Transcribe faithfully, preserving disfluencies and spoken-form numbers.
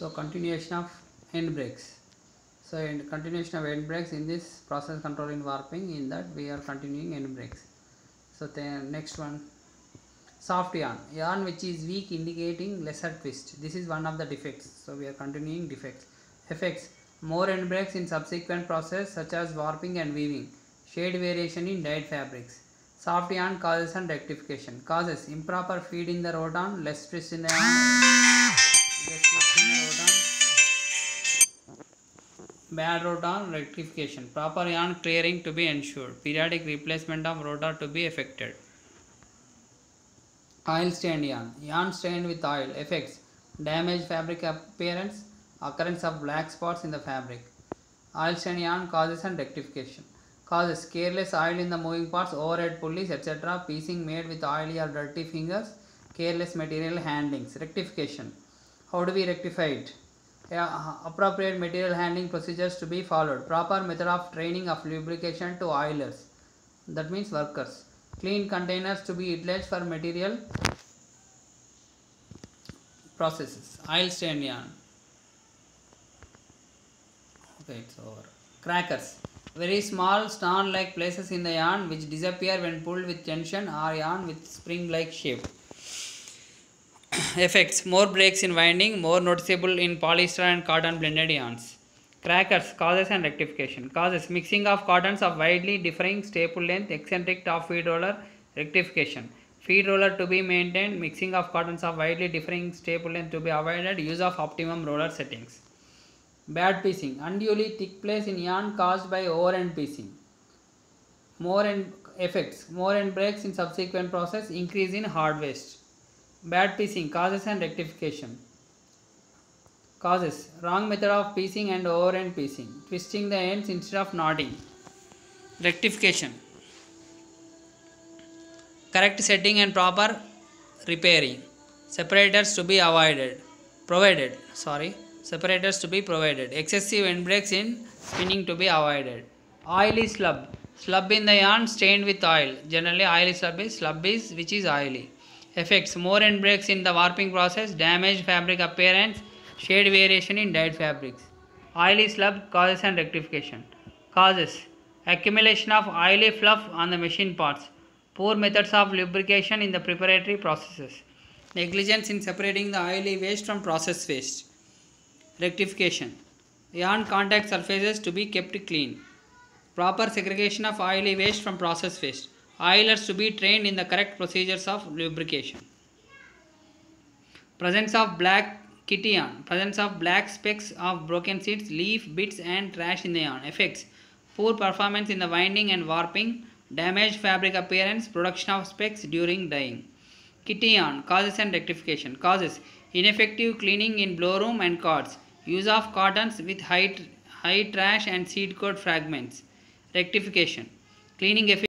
So continuation of end breaks. So in continuation of end breaks in this process control in warping, in that we are continuing end breaks. So the next one, soft yarn, yarn which is weak indicating lesser twist. This is one of the defects. So we are continuing defects. Effects, more end breaks in subsequent process such as warping and weaving. Shade variation in dyed fabrics. Soft yarn causes and rectification. Causes, improper feed in the roton, less twist in the yarn, less twist in the roton. Bad rotor rectification. Proper yarn clearing to be ensured. Periodic replacement of rotor to be effected. Oil stained yarn. Yarn stained with oil. Effects, damaged fabric appearance, occurrence of black spots in the fabric. Oil stained yarn causes and rectification. Causes, careless oil in the moving parts, overhead pulleys, et cetera. Piecing made with oily or dirty fingers. Careless material handlings. Rectification. How do we rectify it? Yeah, appropriate material handling procedures to be followed. Proper method of training of lubrication to oilers, that means workers. Clean containers to be utilized for material processes. Oil stained yarn. Okay, it's over. Crackers, very small star like places in the yarn which disappear when pulled with tension, or yarn with spring like shape. Effects, more breaks in winding, more noticeable in polyester and cotton blended yarns. Crackers, causes and rectification. Causes, mixing of cottons of widely differing staple length, eccentric top feed roller. Rectification, feed roller to be maintained, mixing of cottons of widely differing staple length to be avoided, use of optimum roller settings. Bad piecing, unduly thick place in yarn caused by over end piecing. More end effects, more end breaks in subsequent process, increase in hard waste. Bad piecing, causes and rectification. Causes, wrong method of piecing and over end piecing, twisting the ends instead of knotting. Rectification, correct setting and proper repairing. Separators to be avoided, provided, sorry, separators to be provided. Excessive end breaks in spinning to be avoided. Oily slub, slub in the yarn stained with oil. Generally oily slub is slub is which is oily. Effects, more end breaks in the warping process, damaged fabric appearance, shade variation in dyed fabrics. Oily slub, causes and rectification. Causes, accumulation of oily fluff on the machine parts, poor methods of lubrication in the preparatory processes, negligence in separating the oily waste from process waste. Rectification, yarn contact surfaces to be kept clean, proper segregation of oily waste from process waste. Oilers to be trained in the correct procedures of lubrication. Presence of black kitty yarn, presence of black specks of broken seeds, leaf, bits and trash in the yarn. Effects, poor performance in the winding and warping, damaged fabric appearance, production of specks during dyeing. Kitty yarn, causes and rectification. Causes, ineffective cleaning in blowroom and cards, use of cottons with high, high trash and seed coat fragments. Rectification, cleaning efficiency